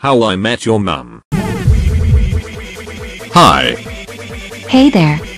How I Met Your Mom. Hi. Hey there.